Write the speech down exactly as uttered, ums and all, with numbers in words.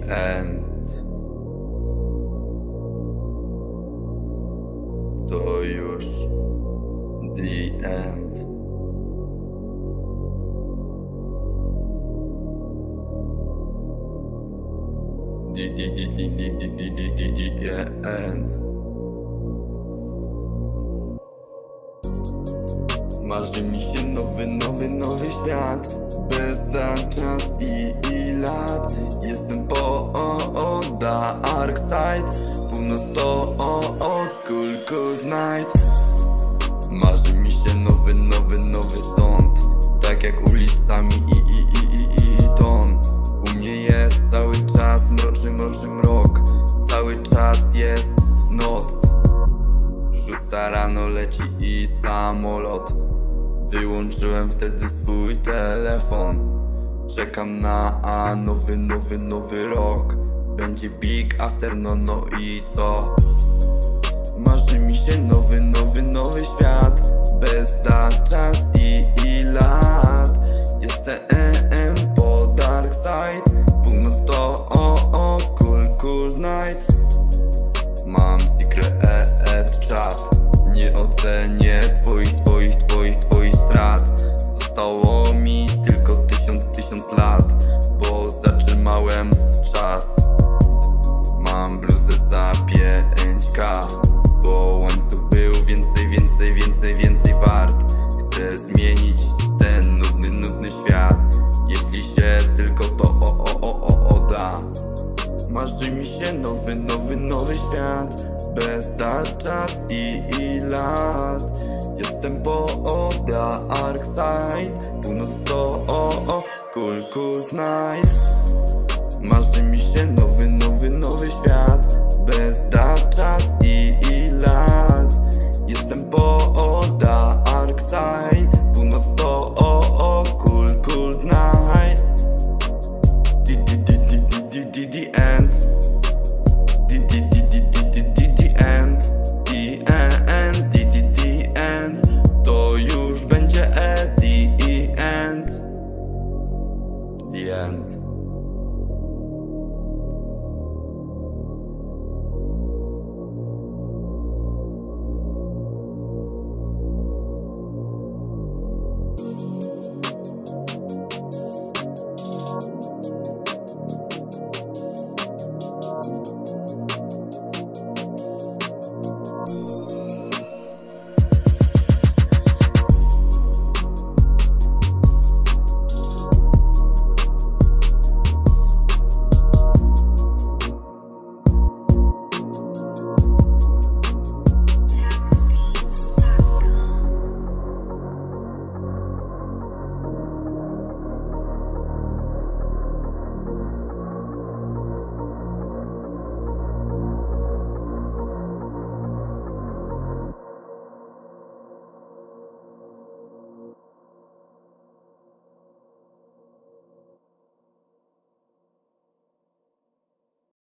end. To już the end. The, the, the, the, the, the, the, the, the end. Marzy mi się nowy, nowy, nowy świat, bez za czas i, i lat. Jestem po o, o, dark side, północ to o, o, cool, cool night. Marzy mi się nowy, nowy, nowy sąd, tak jak ulicami i, i, i, i, i ton. U mnie jest cały czas mroczny, mroczny mrok, cały czas jest noc. Szósta rano leci i samolot. Wyłączyłem wtedy swój telefon. Czekam na a nowy, nowy, nowy rok. Będzie big after, no no i co? Marzy mi się nowy, nowy, nowy świat, bez za czas i, i lat. Jestem po dark side, północ to o, o, cool, cool night. Mam secret chat, nie ocenię twoich, twoich, twoich, twoich strat. Zostało mi tylko tysiąc, tysiąc lat, bo zatrzymałem czas. Mam bluzę za pięć ka, bo łańcuch był więcej, więcej, więcej, więcej wart. Chcę zmienić ten nudny, nudny świat, jeśli się tylko to o, o, o, o, o da. Marzy mi się nowy, nowy, nowy świat, bez czas i, i lat. Jestem po o, dark side, północ to o, o, cool, cool night.